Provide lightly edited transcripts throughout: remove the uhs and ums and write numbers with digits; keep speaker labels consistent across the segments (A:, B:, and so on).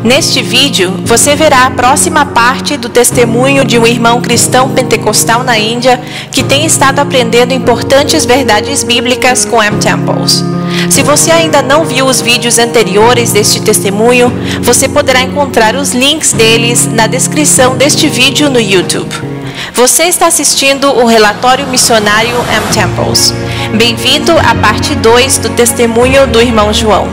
A: Neste vídeo, você verá a próxima parte do testemunho de um irmão cristão pentecostal na Índia que tem estado aprendendo importantes verdades bíblicas com M. Temples. Se você ainda não viu os vídeos anteriores deste testemunho, você poderá encontrar os links deles na descrição deste vídeo no YouTube. Você está assistindo o relatório missionário M. Temples. Bem-vindo à parte 2 do testemunho do irmão João.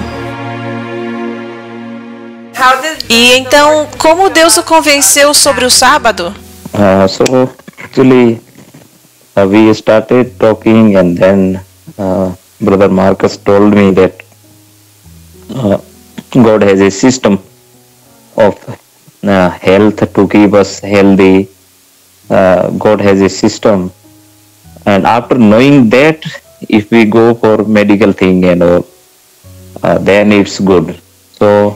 A: E então, como Deus o convenceu sobre o sábado?
B: So actually, we started talking, and then Brother Marcus told me that God has a system of health to keep us healthy. God has a system, and after knowing that, if we go for medical thing and all, then it's good. So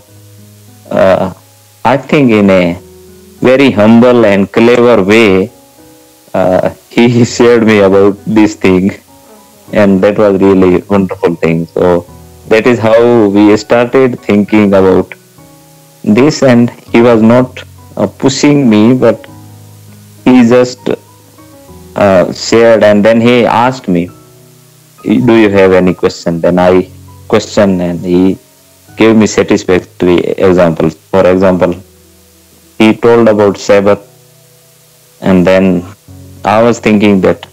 B: I think in a very humble and clever way, he shared me about this thing, and that was really a wonderful thing. So that is how we started thinking about this, and he was not pushing me, but he just shared, and then he asked me, do you have any question? Then I questioned, and he gave me satisfactory examples. For example, he told about Sabbath, and then I was thinking that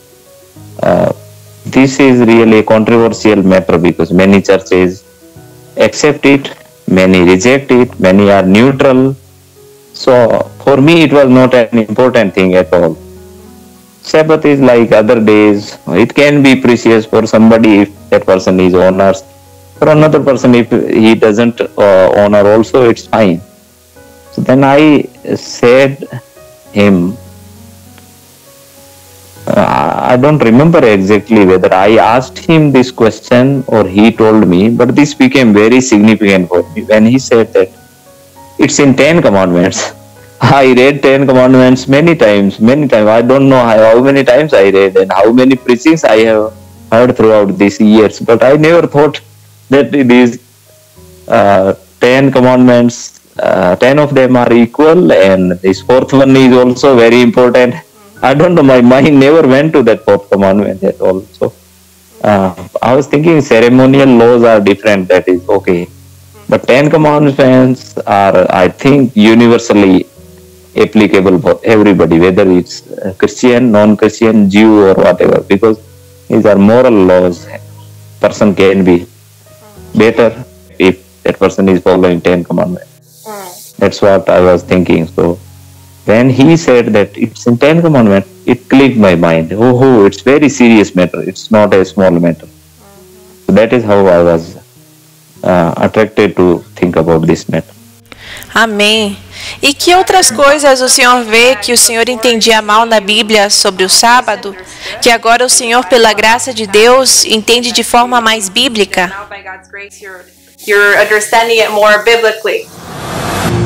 B: this is really a controversial matter because many churches accept it, many reject it, many are neutral. So for me it was not an important thing at all. Sabbath is like other days. It can be precious for somebody if that person is honors. For another person, if he doesn't honor also, it's fine. So then I said him, I don't remember exactly whether I asked him this question or he told me, but this became very significant for me when he said that it's in 10 commandments. I read 10 commandments many times. I don't know how many times I read and how many preachings I have heard throughout these years, but I never thought that it is 10 commandments, 10 of them are equal, and this fourth one is also very important. I don't know, my mind never went to that fourth commandment at all. So I was thinking ceremonial laws are different, that is okay. But 10 commandments are, I think, universally applicable for everybody, whether it's Christian, non-Christian, Jew or whatever, because these are moral laws. Person can be better if that person is following 10 commandments. That's what I was thinking. So when he said that it's in 10 commandments, it clicked my mind. Oh, it's very serious matter. It's not a small matter. So that is how I was attracted to think about this matter.
A: Amém. E que outras coisas o senhor vê que o senhor entendia mal na Bíblia sobre o sábado, que agora o senhor, pela graça de Deus, entende de forma mais bíblica?
C: You're understanding it more biblically.